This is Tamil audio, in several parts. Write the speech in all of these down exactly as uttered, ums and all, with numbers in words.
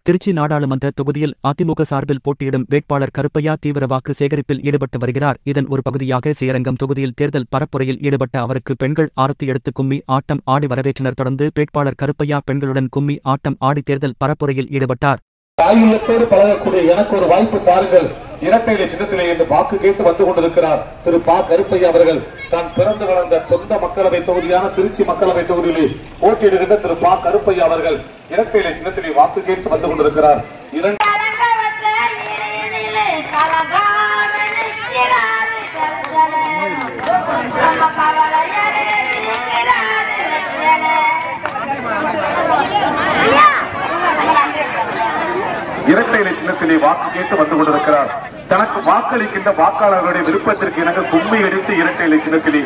திருச்சி நாடாளுமன்ற தொகுதியில் அதிமுக சார்பில் போட்டியிடும் வேட்பாளர் கருப்பையா தீவிர வாக்கு சேகரிப்பில் ஈடுபட்டு வருகிறார். இதன் ஒரு பகுதியாக சேரங்கம் தொகுதியில் தேர்தல் பரப்புரையில் ஈடுபட்ட அவருக்கு பெண்கள் ஆரத்தி எடுத்து கும்மி ஆட்டம் ஆடி வரவேற்றனர். தொடர்ந்து வேட்பாளர் கருப்பையா பெண்களுடன் கும்மி ஆட்டம் ஆடி தேர்தல் பரப்புரையில் ஈடுபட்டார். தாயுள்ளத்தோடு பழகக்கூடிய எனக்கு ஒரு வாய்ப்பு தாருங்கள், இரட்டையிலை சின்னத்திலே என்று வாக்கு கேட்டு வந்து கொண்டிருக்கிறார் திரு பா கருப்பையா அவர்கள். தான் பிறந்து வளர்ந்த சொந்த மக்களவை தொகுதியான திருச்சி மக்களவை தொகுதியிலே போட்டியிடுகின்ற திரு பா கருப்பையா அவர்கள் இரட்டையிலை சின்னத்திலே வாக்கு கேட்டு வந்து கொண்டிருக்கிறார். இரட்டை இலை சின்னத்திலே வாக்கு கேட்டு வந்து கொண்டிருக்கிறார். தனக்கு வாக்களிக்கின்ற வாக்காளர்களுடைய விருப்பத்திற்கு இணங்க கும்மி அடித்து இரட்டை இலை சின்னத்திலே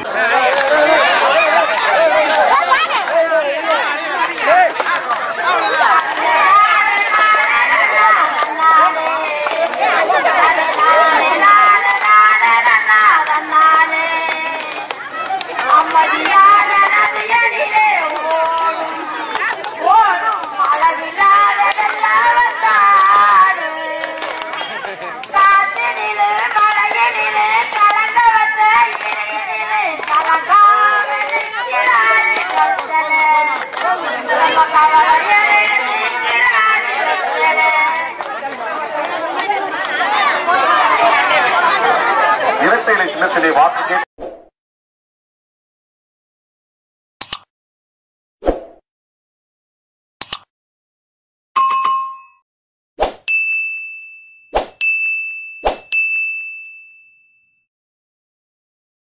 இரட்டை இலை சின்னத்திலே வாக்கு